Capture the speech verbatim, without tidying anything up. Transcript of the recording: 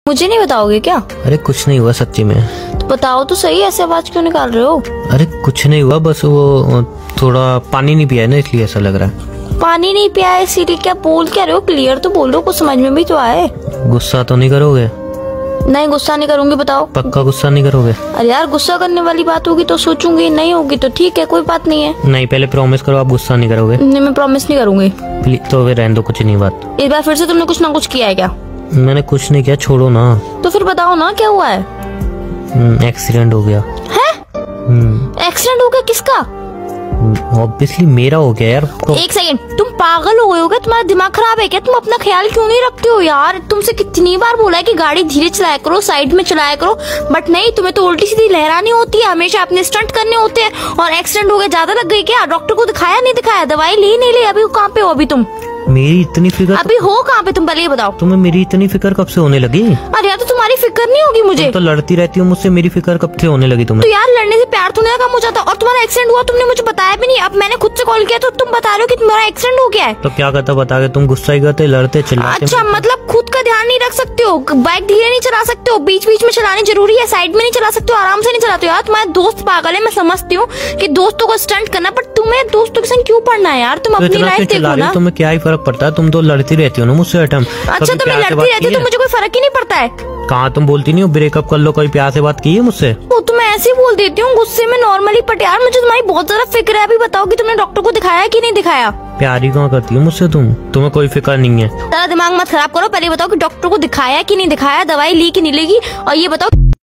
मुझे नहीं बताओगे क्या? अरे कुछ नहीं हुआ सच्ची में। तो बताओ तो सही, ऐसे आवाज क्यों निकाल रहे हो? अरे कुछ नहीं हुआ, बस वो थोड़ा पानी नहीं पिया है ना, इसलिए ऐसा लग रहा है। पानी नहीं पिया है इसीलिए? क्या बोल क्या रहे हो? क्लियर तो बोल रहे हो, कुछ समझ में भी तो आए। गुस्सा तो नहीं करोगे? नहीं गुस्सा नहीं करूंगी। बताओ पक्का गुस्सा नहीं करोगे? अरे यार गुस्सा करने वाली बात होगी तो सोचूंगी, नहीं होगी तो ठीक है, कोई बात नहीं है। नहीं पहले प्रॉमिस करो आप गुस्सा नहीं करोगे। नहीं मैं प्रॉमिस नहीं करूंगी। प्लीज तो फिर रहने दो, कुछ नहीं बात। इस बार फिर से तुमने कुछ ना कुछ किया है क्या? मैंने कुछ नहीं किया, छोड़ो ना। तो फिर बताओ ना क्या हुआ है? एक्सीडेंट हो गया है? एक्सीडेंट हो गया? किसका? ऑब्वियसली मेरा हो गया यार। एक सेकंड, तुम पागल हो गए हो क्या? तुम्हारा दिमाग खराब है क्या? तुम अपना ख्याल क्यों नहीं रखते हो यार? तुमसे कितनी बार बोला है कि गाड़ी धीरे चलाया करो, साइड में चलाया करो, बट नहीं, तुम्हें तो उल्टी सीधी लहरानी होती है, हमेशा अपने स्टंट करने होते हैं। और एक्सीडेंट हो गया, ज्यादा लग गई क्या? डॉक्टर को दिखाया नहीं दिखाया? दवाई ली नहीं ली? अभी कहाँ पे हो अभी तुम? मेरी इतनी फिक्र अभी हो कहाँ पे तुम? पहले ये बताओ। तुम्हें मेरी इतनी फिक्र कब से होने लगी? अरे यार तो तुम्हारी फिक्र नहीं होगी मुझे? तुम तो लड़ती रहती हो मुझसे, मेरी फिक्र कब से होने लगी तुम्हें? तो यार लड़ने से प्यार थोड़ा कम हो जाता। और तुम्हारा एक्सीडेंट हुआ, तुमने मुझे बताया भी नहीं। अब मैंने खुद से कॉल किया तो तुम बता रहे हो कि तुम्हारा एक्सीडेंट हो गया है। तो क्या करता बता के? तुम गुस्सा ही करते, लड़ते, चिल्लाते। अच्छा मतलब खुद का ध्यान नहीं रख सकते हो? बाइक धीरे नहीं चला सकते हो? बीच बीच में चलानी जरूरी है, साइड में नहीं चला सकते हो? आराम से नहीं चलाते हो? यार तुम्हारे दोस्त पागल है, मैं समझती हूँ कि दोस्तों को स्टंट करना, पर तुम्हें दोस्तों के संग क्यों पढ़ना है यार? तुम अपनी लाइफ देखो ना। तुम्हें क्या ही फर्क पड़ता है? तुम तो लड़ती रहती हो ना मुझसे हर टाइम। अच्छा तो मैं लड़ती रहती हूँ तो मुझे कोई फर्क ही नहीं पड़ता है? कहाँ तुम बोलती नहीं हो ब्रेकअप कर लो, कोई प्यार से बात की है मुझसे? वो तो मैं ऐसे ही बोल देती हूँ गुस्से में नॉर्मली, बट यार मुझे तुम्हारी बहुत ज्यादा फिक्र है। अभी बताओ कि तुमने डॉक्टर को दिखाया कि नहीं दिखाया? प्यार ही कहाँ करती हो मुझसे तुम? तुम्हें कोई फिक्र नहीं है। ज्यादा दिमाग मत खराब करो, पहले बताओ कि डॉक्टर को दिखाया कि नहीं दिखाया, दवाई ली कि नहीं लेगी, और ये बताओ